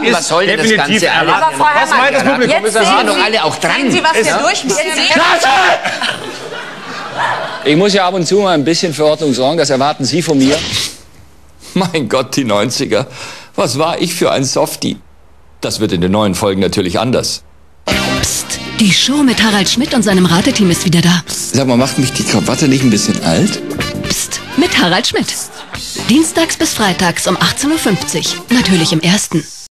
Was soll denn das Ganze alles? Aber Frau Was meint das Publikum? jetzt Wir sind doch alle auch dran. sehen Sie, was wir durchziehen. Ich muss ja ab und zu mal ein bisschen für Ordnung sorgen, das erwarten Sie von mir. Mein Gott, die 90er. Was war ich für ein Softie? Das wird in den neuen Folgen natürlich anders. Psst, die Show mit Harald Schmidt und seinem Rateteam ist wieder da. Sag mal, macht mich die Krawatte nicht ein bisschen alt? Psst, mit Harald Schmidt. Dienstags bis freitags um 18:50 Uhr. Natürlich im Ersten.